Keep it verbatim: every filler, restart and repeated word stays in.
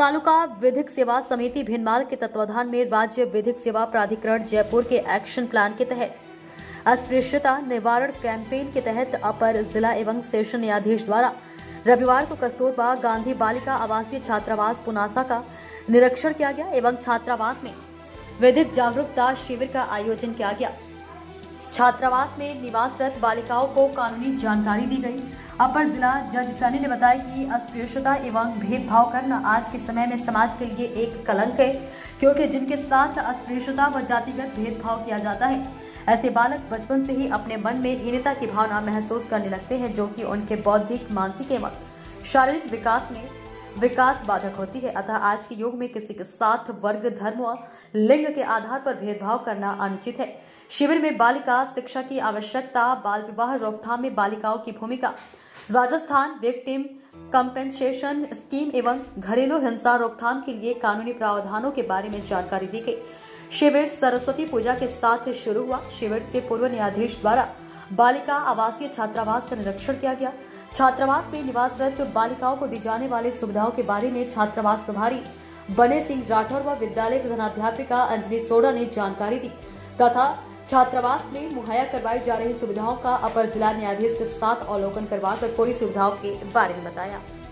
तालुका विधिक सेवा समिति भिनमाल के तत्वाधान में राज्य विधिक सेवा प्राधिकरण जयपुर के एक्शन प्लान के तहत अस्पृश्यता निवारण कैंपेन के तहत अपर जिला एवं सेशन न्यायाधीश द्वारा रविवार को कस्तूरबा गांधी बालिका आवासीय छात्रावास पुनासा का निरीक्षण किया गया एवं छात्रावास में विधिक जागरूकता शिविर का आयोजन किया गया। छात्रावास में निवासरत बालिकाओं को कानूनी जानकारी दी गई। अपर जिला जज सनी ने बताया कि अस्पृश्यता एवं भेदभाव करना आज के समय में समाज के लिए एक कलंक है, क्योंकि जिनके साथ अस्पृश्यता व जातिगत भेदभाव किया जाता है, ऐसे बालक बचपन से ही अपने मन में हीनता की भावना महसूस करने लगते हैं, जो कि उनके बौद्धिक, मानसिक एवं शारीरिक विकास में विकास बाधक होती है। अतः आज के युग में किसी के साथ वर्ग, धर्म व लिंग के आधार पर भेदभाव करना अनुचित है। शिविर में बालिका शिक्षा की आवश्यकता, बाल विवाह रोकथाम में बालिकाओं की भूमिका, राजस्थान विक्टिम कंपेंसेशन स्कीम एवं घरेलू हिंसा रोकथाम के लिए कानूनी प्रावधानों के बारे में जानकारी दी गई। शिविर सरस्वती पूजा के साथ शुरू हुआ। शिविर से पूर्व न्यायाधीश द्वारा बालिका आवासीय छात्रावास का निरीक्षण किया गया। छात्रावास में निवासरत बालिकाओं को दी जाने वाली सुविधाओं के बारे में छात्रावास प्रभारी बने सिंह राठौर व विद्यालय प्रधानाध्यापिका अंजलि सोडा ने जानकारी दी तथा छात्रावास में मुहैया करवाई जा रही सुविधाओं का अपर जिला न्यायाधीश के साथ अवलोकन करवाकर पूरी सुविधाओं के बारे में बताया।